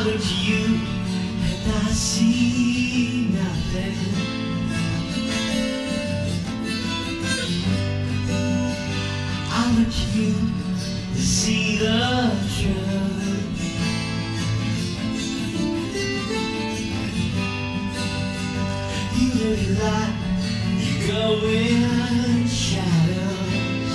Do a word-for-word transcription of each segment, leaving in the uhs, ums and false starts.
look to you and I see nothing. I look to you to see the truth. You live your life, you go in shadows.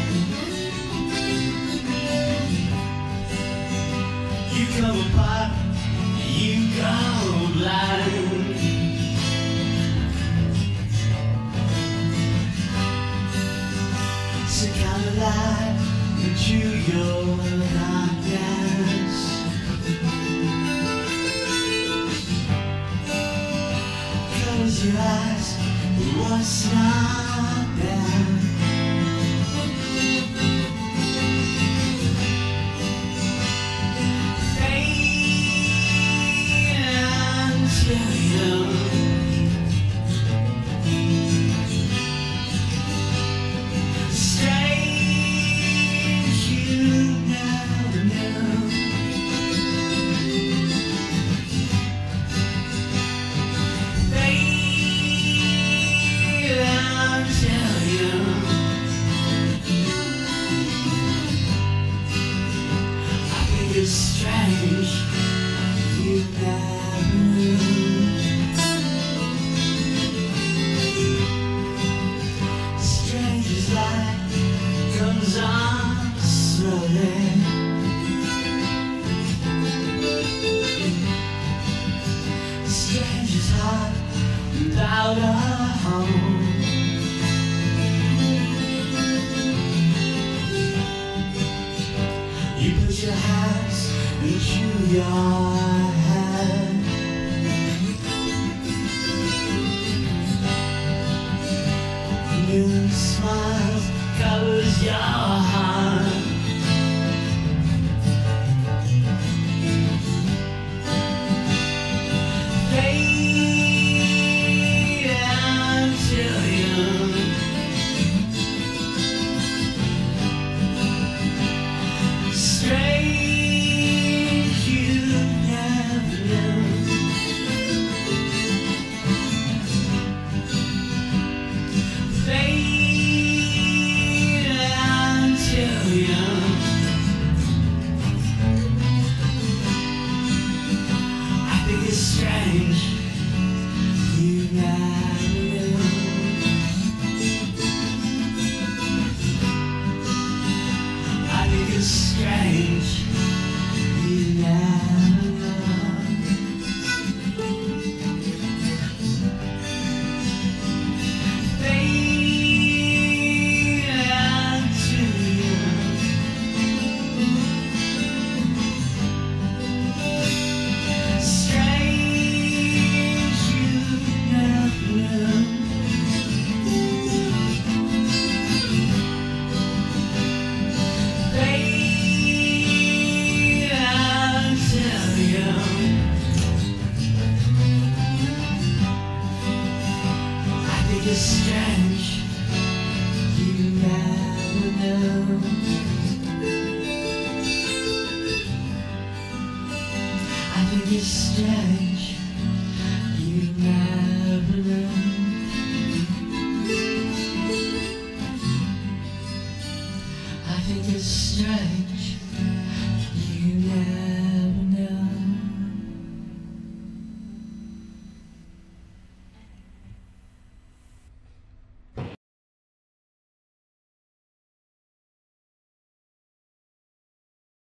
You come apart, you go blind. So come alive into your darkness. Close your eyes, what's not there? It's strange, you never knew. Strange as light comes on slowly. Strange as heart without a home. You put your hands into your head. New smiles covers your heart. Fade until you strange you never knew. Fade until you I think it's strange.